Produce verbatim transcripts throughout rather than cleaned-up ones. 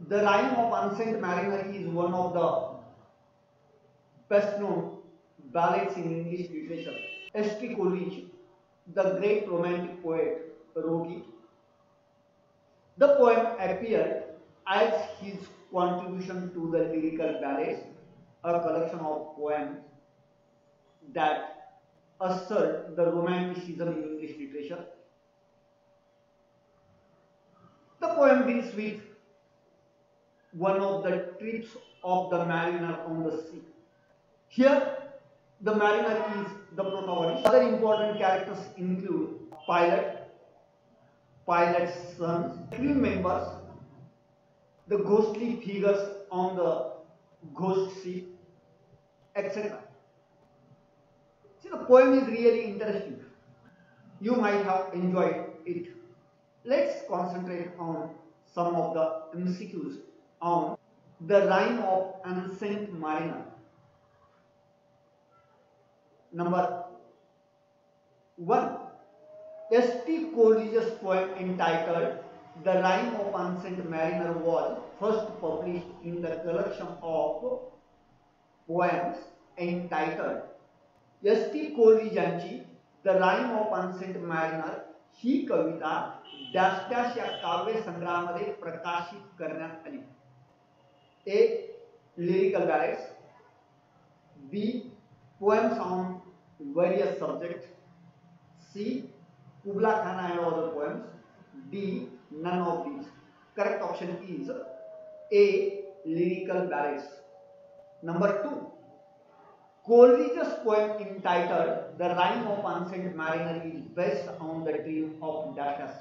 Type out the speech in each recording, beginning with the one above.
The Rime of Unsent Mariner is one of the best known ballads in English literature. S T Coleridge, the great romantic poet, wrote it. The poem appeared as his contribution to the lyrical ballads, a collection of poems that assert the romanticism in English literature. The poem deals with one of the trips of the mariner on the sea. Here, the mariner is the protagonist. Other important characters include pilot, pilot's sons, crew members, the ghostly figures on the ghost ship, et cetera. See, the poem is really interesting. You might have enjoyed it. Let's concentrate on some of the M C Qs on the Rime of Unsent Mariner. Number one. S T Coleridge's poem entitled The Rime of Unsent Mariner was first published in the collection of poems entitled S T Coleridge यांची The Rime of Unsent Mariner ही कविता dash dash या काव्य संग्रहामध्ये प्रकाशित करण्यात आली. A. Lyrical ballads. B. Poems on various subjects. C. Kubla Khan and other poems. D. None of these. Correct option is A. Lyrical ballads. Number two. Coleridge's poem entitled The Rime of Unsent Mariner is based on the dream of dash dash.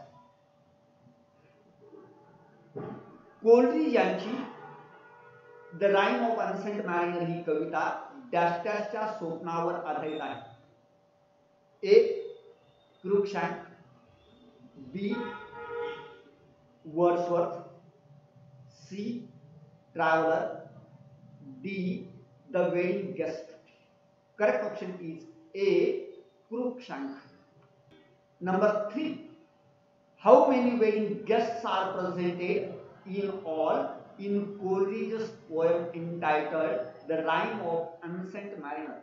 Coleridge यांची The Rime of Unsent Mariner ही कविता dash डॅशच्या स्वप्नावर आधारित आहे. A. Cruikshank. B. Wordsworth. C. Traveler. D. The Wedding Guest. Correct option is A. Cruikshank. Number three. How many wedding guests are presented in all in Coleridge's poem entitled The Rime of Unsent Mariner?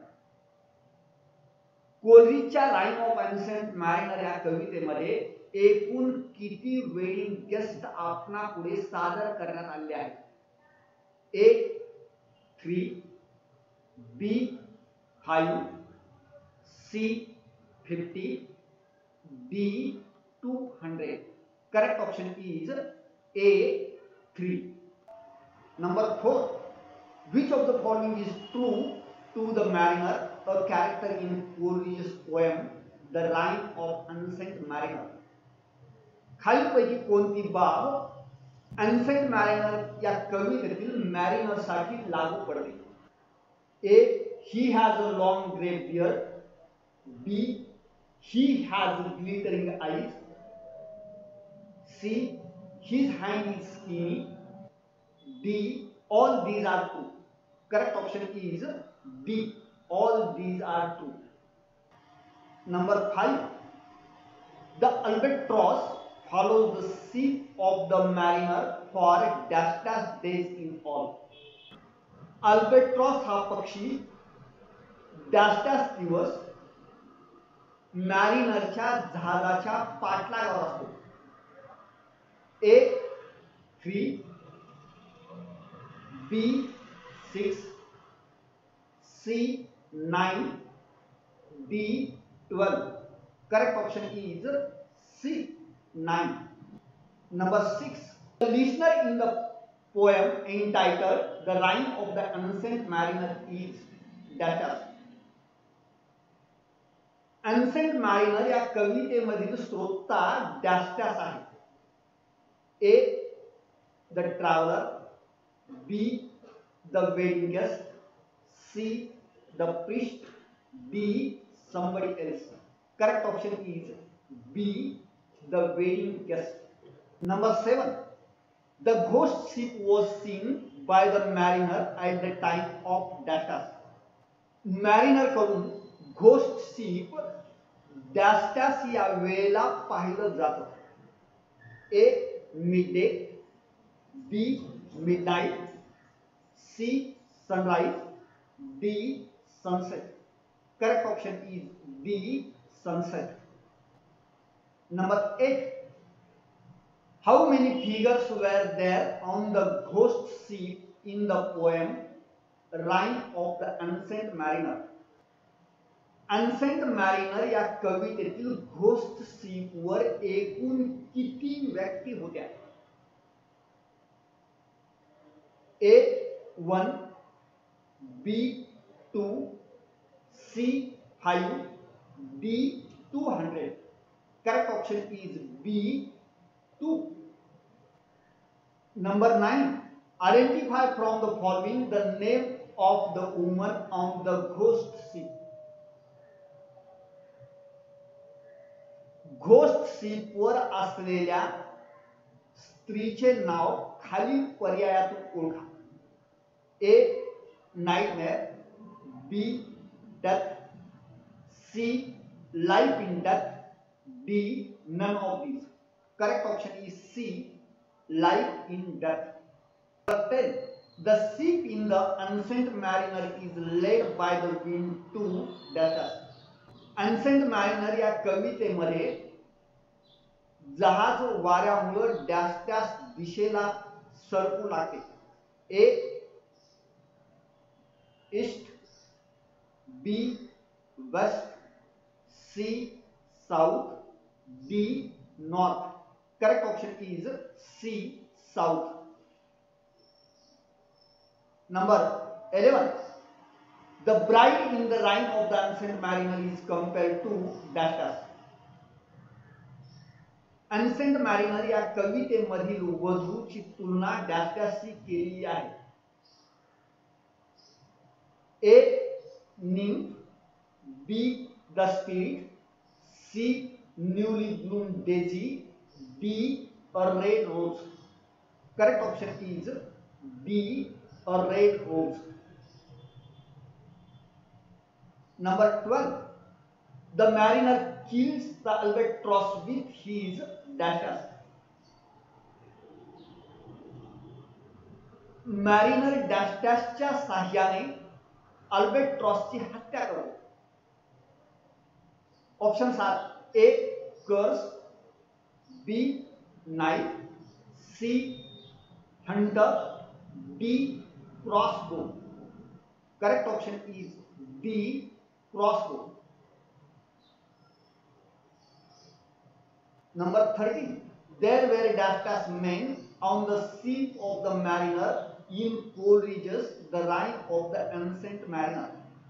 कोलरिजच्या Rime of Ancient Mariner या कवितेमध्ये एकूण किती wedding guest आपणा पुढे सादर करण्यात आले आहेत? A. Three. B. Five. C. Fifty. D. Two hundred. Correct option is A. Three. Number four. Which of the following is true to the mariner, a character in Coleridge's poem The Rime of Unsent Mariner? खालीलपैकी कोणती बाब unsent मॅरिनर या कवितेतील मॅरिनर साठी लागू पडते? ए. He has a long grey beard. B. He has glittering eyes. C. His hand is skinny. D. All these are true. Correct option is D. All these are true. Number five. The albatross follows the ship of the mariner for dash dash days in all. Albatross हा पक्षी dash dash दिवस मॅरिनरच्या जहाजाच्या पाठलागावर असतो. A. Three. B. Six. C. Nine. D. Twelve. Correct option is C. Nine. Number six. The listener in the poem entitled The Rime of the Unsent Mariner is dash dash. Unsent Mariner या कवितेमधील श्रोता dash dash आहे. A. The Traveler. B. The Wedding Guest. C. The Priest. D. Somebody else. Correct option is B. The Wedding Guest. Number seven. The ghost ship was seen by the mariner at the time of dash dash. Mariner कडून ghost ship dash dash या वेळेला पाहिलं जातं. A. Midday. B. midnight, C, sunrise, D, sunset. Correct option is D, sunset. Number eight. How many figures were there on the ghost ship in the poem Rhyme of the Ancient Mariner? Ancient मॅरिनर या कवितेतील ghost ship वर एकूण किती व्यक्ती होत्या? A one, B two, C five, D two hundred. Correct option is B two. Number nine. Identify from the following the name of the woman on the ghost ship. Ghost ship वर असलेल्या स्त्रीचे नाव खालील पर्यायातून ओळखा. A nightmare, B death, C life in death, D none of these. Correct option is C, life in death. ten. The ship in the Ancient Mariner is led by the wind to dash. Ancient Mariner या कवितेमध्ये जहाज वाऱ्यामुळे dash dash दिशेला सरकू लागते. A east, B west, C south, D north. Correct option is C, south. Number eleven. The bride in the Rhyme of the Ancient Mariner is compared to dash dash. Ancient Mariner या कवितेमधील वधूची तुलना dash डॅशशी केली आहे. A nymph, B the spirit, C newly bloomed daisy, D a red rose. Correct option is D, a red rose. Number twelve. The mariner kills the albatross with his dashes. Mariner dash dash च्या साह्याने अल्बेट्रॉसची हत्या करतो. Options are A curse, B knife, C hunter, D crossbow. Correct option is D, crossbow. Number thirteen. There were dash dash men on the ship of the mariner in Coleridge's The Rhyme of the Ancient Mariner.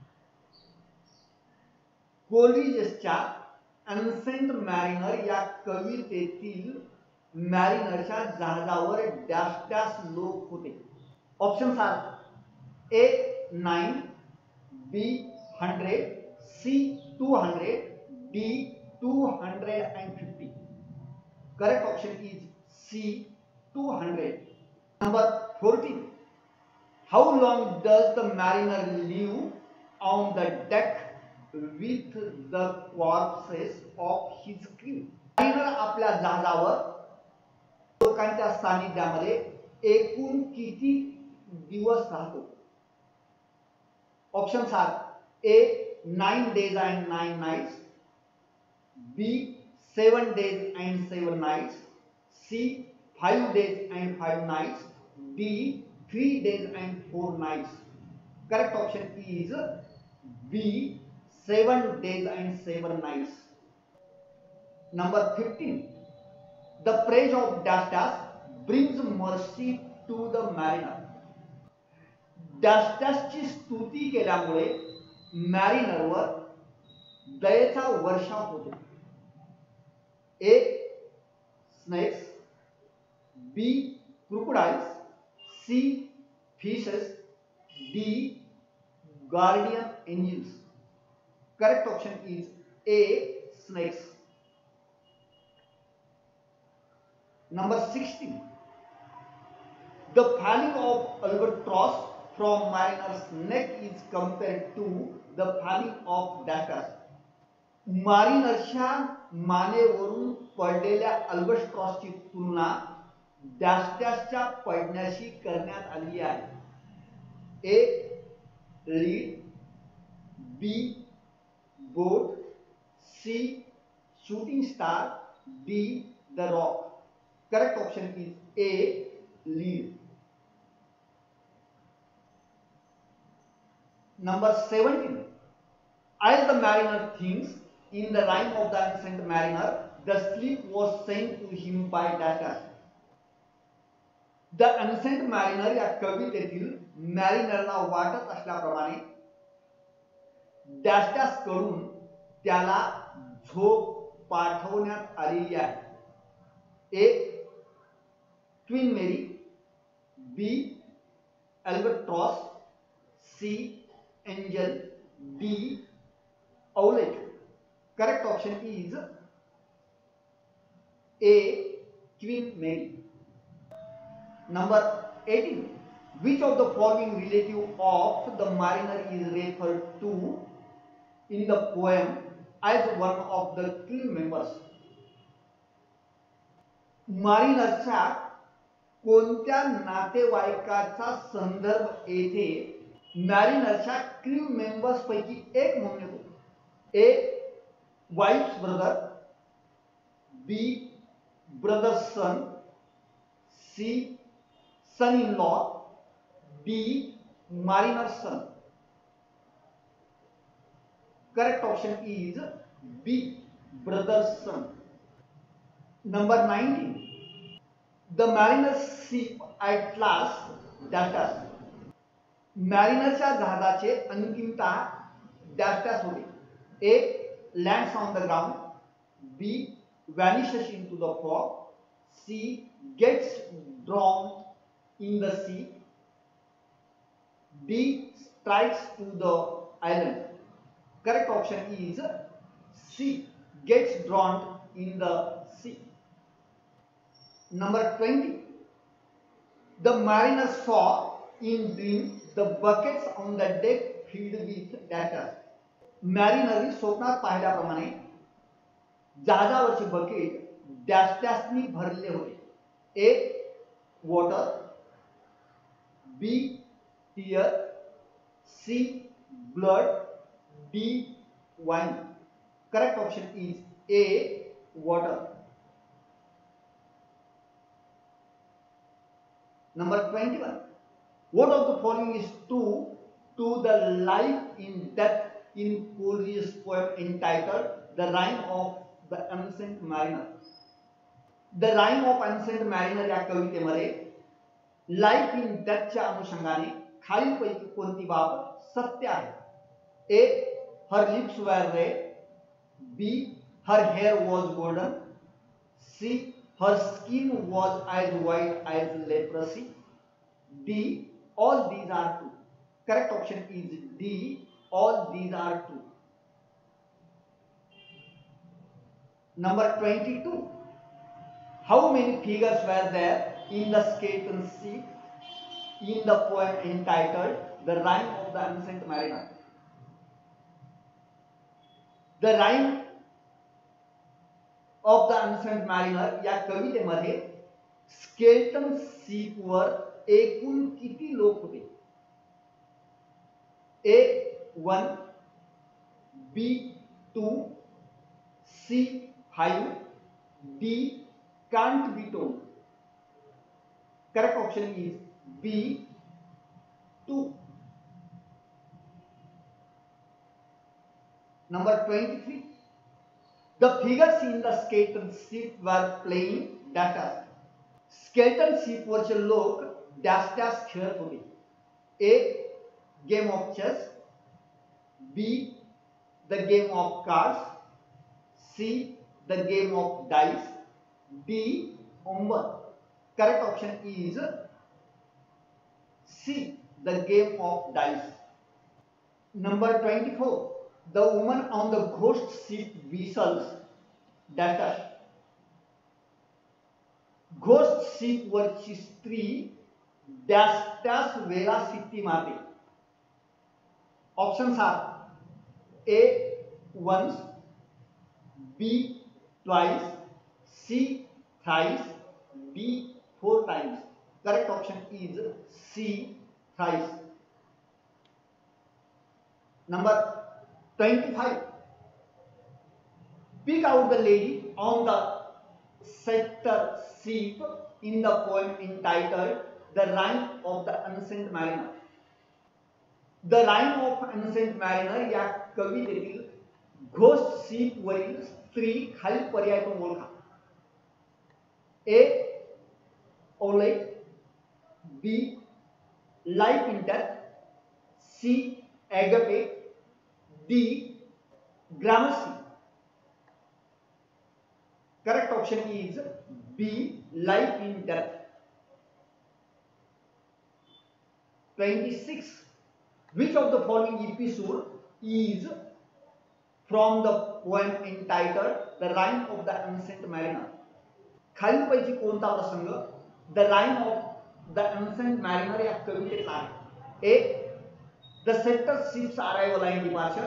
कोलरिजच्या Ancient Mariner या कवितेतील मॅरिनरच्या जहाजावर dash dash लोक होते. Options are A nine, B hundred, C two hundred, D two hundred and fifty. Correct option is C, two hundred. Number fourteen. How long does the mariner live on the deck with the corpses of his crew. Mariner आपल्या जहाजावर लोकांच्या सानिध्यामध्ये एकूण किती दिवस राहतो? Options are A nine days and nine nights, B seven days and seven nights, C five days and five nights, D three days and four nights. Correct option is B, seven days and seven nights. Number fifteen. The praise of dash dash brings mercy to the mariner. Dash डॅशची स्तुती केल्यामुळे मॅरिनरवर दयेचा वर्षाव होतो. A snakes, B crocodiles, C fishes, D guardian angels. Correct option is A snakes. Number sixteen. The falling of albatross from mariner's neck is compared to the falling of dash dash. मारिनरच्या मानेवरून पडलेल्या अल्बाट्रॉसची तुलना dash डॅशच्या पडण्याशी करण्यात आली आहे. A lead, B boat, C shooting star, D the rock. Correct option is A lead. Number seventeen. As the mariner thinks, in the rhyme of the ancient mariner, the sleep was sent to him by dash. The ancient मॅरिनर या कवितेतील मॅरिनरला वाटत असल्याप्रमाणे dash dash कडून त्याला झोप पाठवण्यात आलेली आहे. A twin Mary, B albatross, C angel, D owlet. Correct option is A Queen Mary. Number eighteen. Which of the following relative of the mariner is referred to in the poem as one of the crew members? मारिनरच्या कोणत्या नातेवाईकाचा संदर्भ येथे मॅरिनरच्या crew members पैकी एक म्हणून येतो? A wife's brother, B brother's son, C son in law, D mariner's son. Correct option is B brother's son. Number nineteen. The mariner's ship at last dash dash. मॅरिनरच्या जहाजाचे अंतिमतः dash dash होते. A lands on the ground, B vanishes into the fog, C gets drowned in the sea, D strikes to the island. Correct option is C gets drowned in the sea. Number twenty. The mariner saw in dream the buckets on the deck filled with dash. मॅरिनरने स्वप्नात पाहिल्याप्रमाणे जहाजावरचे bucket dash डॅशनी भरले होते. A water, B tear, C blood, D wine. Correct option is A water. Number twenty-one. What of the following is true to the life in death in Coleridge's poem entitled The Rime of the Ancient Mariner? The Rime of Ancient Mariner या कवितेमध्ये life in डेथच्या अनुषंगाने खालीलपैकी कोणती बाब सत्य आहे? A her lips were red, B her hair was golden, C her skin was as white as leprosy, D all these are true. Correct option is D all these are true. Number twenty-two. How many figures were there in the skeleton ship in the poem entitled The Rime of the Ancient Mariner? The Rime of the Ancient Mariner या कवितेमध्ये skeleton ship वर एकूण किती लोक होते? A one, B two, C five, D can't be told. Correct option is B two. Number twenty-three. The figures in the skeleton ship were playing dash. Skeleton ship वरचे लोक dash dash खेळत होते. A game of chess, B the game of cards, C the game of dice, D umber. Correct option is C the game of dice. Number twenty-four. The woman on the ghost ship whistles dash dash. Ghost ship वरची स्त्री dash dash वेळा शिट्टी मारते. Options are A once, B twice, C thrice, D four times. Correct option is C, thrice. Number twenty-five. Pick out the lady on the setter ship in the poem entitled The Rime of the Ancient Mariner. The Rime of Ancient Mariner या कवितेतील ghost ship वरील स्त्री खालील पर्यायातून ओळखा. A. Oleg. B. Life in Death. C. Agape. D. Gramercy. Correct option is B. Life in Death. twenty-six. Which of the following episode is from the poem entitled The Rime of the Ancient Mariner? खालीलपैकी कोणता प्रसंग the rime of the ancient mariner या कवितेचा आहे? A. The setter ships arrival and departure.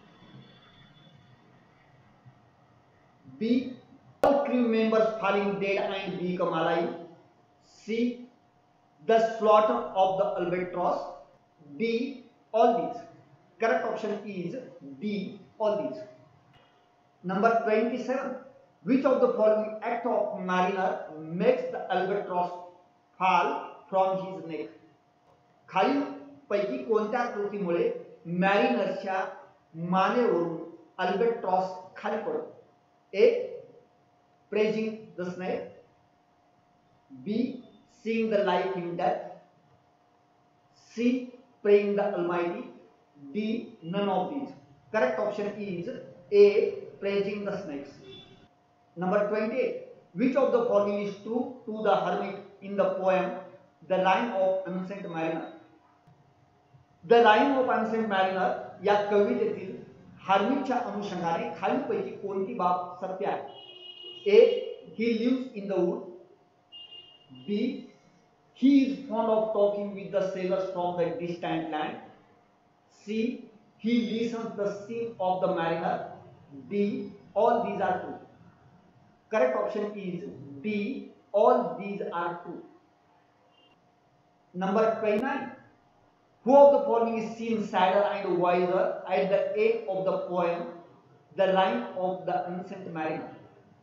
B. All crew members falling dead and become alive. C. The slaughter of the albatross. D. All these. Correct option is D, all these. Number twenty-seven. Which of the following act of mariner makes the albatross fall from his neck? खालील पैकी कोणत्या कृतीमुळे मॅरिनरच्या मानेवरून albatross खाली पडतो? A. Praising the snake. B. Seeing the life in death. C. Praying the almighty. D. None of these. Correct option is A. Praising the snakes. Number twenty-eight. Which of the following is true to the hermit in the poem The Rime of Ancient Mariner? The Rime of Ancient Mariner या कवितेतील हार्मिटच्या अनुषंगाने खालीलपैकी कोणती बाब सत्य आहे? A. He lives in the wood. B. He is fond of talking with the sailors from the distant land. C. He listens the sing of the mariner. D. All these are true. Correct option is D. All these are true. Number twenty-nine. Who of the following is seen sadder and wiser at the end of the poem The Rime of the Ancient Mariner?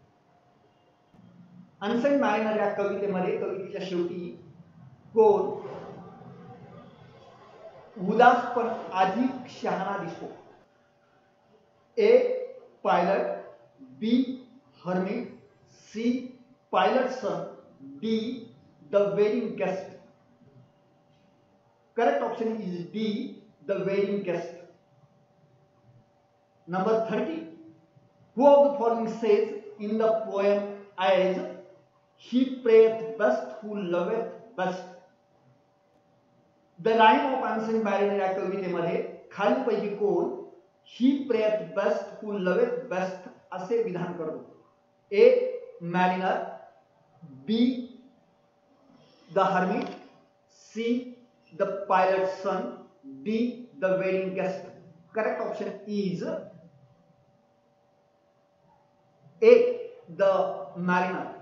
Ancient Mariner या कवितेमध्ये कवितेच्या शेवटी कोण उदास पण अधिक शहाणा दिसतो? ए. Pilot. B. Hermit. C. Pilot's son. D. The wedding guest. Correct option is D. The wedding guest. Number thirty. Who of the following says in the poem as he prayeth best who loveth best? The Rime of Ancient Mariner या कवितेमध्ये खालीलपैकी कोण ही प्रेयत best हू लवेथ best असे विधान करतो? A. Mariner. B. The hermit. C. The pilot son. D. The wedding guest. Correct option is A. The मॅरिनर.